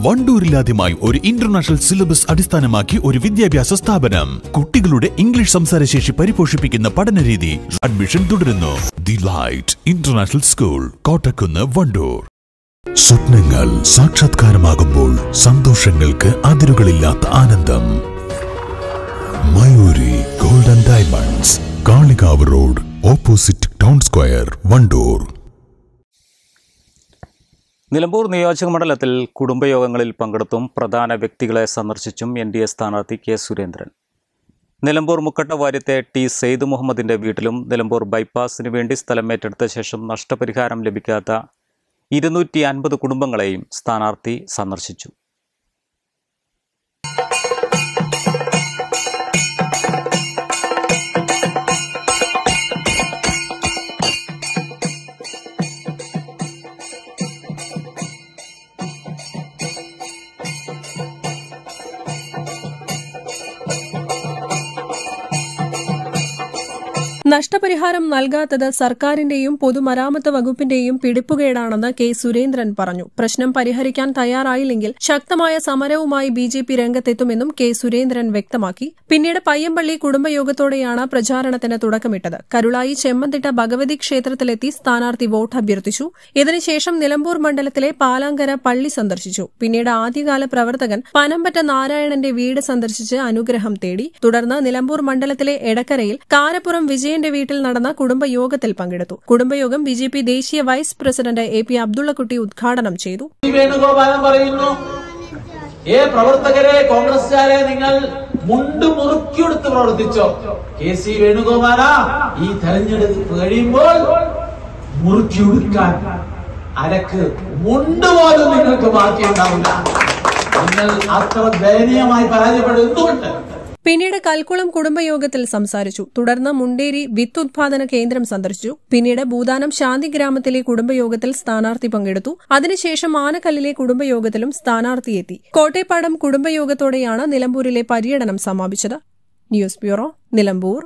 വണ്ടൂരിലാദ്യമായി ഒരു international syllabus അടിസ്ഥാനമാക്കി ഒരു വിദ്യാഭ്യാസ സ്ഥാപനം. കുട്ടികളുടെ ഇംഗ്ലീഷ് സംസാരശേഷി പരിപോഷിപ്പിക്കുന്ന പഠനരീതി. അഡ്മിഷൻ തുടരുന്നു. The light international school, Kottakkunnu, Wandoor. സ്വപ്നങ്ങൾ സാക്ഷാത്കാരമാകുമ്പോൾ സന്തോഷങ്ങൾക്ക് അതിരുകളില്ലാത്ത ആനന്ദം. Mayuri gold and diamonds, Kalikavu road, opposite town square, Wandoor. Nilambur നിയോജക മണ്ഡലത്തിൽ കുടുംബയോഗങ്ങളിൽ പങ്കെടുത്തും പ്രധാന വ്യക്തികളെ സന്ദർശിച്ചും NDA സ്ഥാനാർത്ഥി K. സുരേന്ദ്രൻ. നിലമ്പൂർ മുക്കട്ടവാര്യത്തെ T. സെയ്ദ് മുഹമ്മദിന്റെ വീട്ടിലും നിലമ്പൂർ ബൈപ്പാസിന് വേണ്ടി സ്ഥലം ഏറ്റെടുത്ത ശേഷം നഷ്ടപരിഹാരം ലഭിക്കാത്ത 250 കുടുംബങ്ങളെയും സ്ഥാനാർത്ഥി സന്ദർശിച്ചു. നഷ്ടപരിഹാരം നൽകാത്തത് സർക്കാരിന്റെയും പൊതുമരാമത്ത് വകുപ്പിന്റെയും പിടിപ്പുകേടാണെന്ന് K. സുരേന്ദ്രൻ പറഞ്ഞു. പ്രശ്നം പരിഹരിക്കാൻ തയ്യാറായില്ലെങ്കിൽ ശക്തമായ സമരവുമായി BJP രംഗത്തെത്തുമെന്നും K. സുരേന്ദ്രൻ വ്യക്തമാക്കി. പിന്നീട് പയ്യമ്പള്ളി കുടുംബയോഗത്തോടെയാണ് പ്രചാരണത്തിന് തുടക്കമിട്ടത്. കരുളായി ചെമ്മന്തിട്ട ഭഗവതി ക്ഷേത്രത്തിലെത്തി സ്ഥാനാർത്ഥി വോട്ട് അഭ്യർത്ഥിച്ചു. ഇതിനുശേഷം നിലമ്പൂർ മണ്ഡലത്തിലെ പാലാങ്കര പള്ളി സന്ദർശിച്ചു. പിന്നീട് ആദ്യകാല പ്രവർത്തകൻ പനമ്പറ്റ നാരായണന്റെ വീട് സന്ദർശിച്ച് അനുഗ്രഹം തേടി. തുടർന്ന് നിലമ്പൂർ മണ്ഡലത്തിലെ എടക്കരയിൽ കാരപ്പുറം വിജയന്റെ വീട്ടിൽ നടന്ന കുടുംബയോഗത്തിൽ പങ്കെടുത്തു. കുടുംബയോഗം BJP ദേശീയ വൈസ് പ്രസിഡന്റ് AP അബ്ദുള്ളക്കുട്ടി ഉദ്ഘാടനം ചെയ്തു. വേണുഗോപാലൻ പറയുന്നു, പ്രവർത്തകരെ, കോൺഗ്രസ്സുകാരെ, നിങ്ങൾ മുണ്ട് മുറുക്കിയെടുത്ത് പ്രവർത്തിച്ചോ. KC വേണുഗോപാല, ഈ തെരഞ്ഞെടുപ്പ് കഴിയുമ്പോൾ മുറുക്കിയെടുക്കാൻ അരക്ക് മുണ്ട് പോലും നിങ്ങൾക്ക് ബാക്കിയുണ്ടാവില്ല. നിങ്ങൾ അത്ര ദയനീയമായി പരാജയപ്പെടുന്നുണ്ട്. പിന്നീട് കൽക്കുളം കുടുംബയോഗത്തിൽ സംസാരിച്ചു. തുടർന്ന് മുണ്ടേരി വിത്ത് ഉത്പാദന കേന്ദ്രം സന്ദർശിച്ചു. പിന്നീട് ഭൂതാനം ശാന്തിഗ്രാമത്തിലെ കുടുംബയോഗത്തിൽ സ്ഥാനാർത്ഥി പങ്കെടുത്തു. അതിനുശേഷം ആനക്കല്ലിലെ കുടുംബയോഗത്തിലും സ്ഥാനാർത്ഥിയെത്തി. കോട്ടേപ്പാടം കുടുംബയോഗത്തോടെയാണ് നിലമ്പൂരിലെ പര്യടനം സമാപിച്ചത്. News bureau, Nilambur.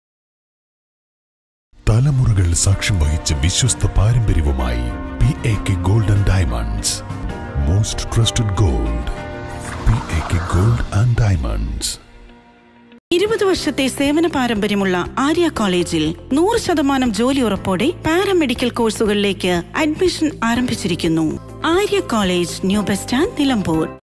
തലമുറകൾ സാക്ഷ്യം വഹിച്ച വിശ്വസ്ത പാരമ്പര്യവുമായി PAK gold and diamonds. Most trusted gold. PAK gold and diamonds. 20 വർഷത്തെ സേവന പാരമ്പര്യമുള്ള ആര്യ കോളേജിൽ 100% ജോലി ഉറപ്പോടെ പാരാമെഡിക്കൽ കോഴ്സുകളിലേക്ക് അഡ്മിഷൻ ആരംഭിച്ചിരിക്കുന്നു. Arya college, new bus stand, Nilambur.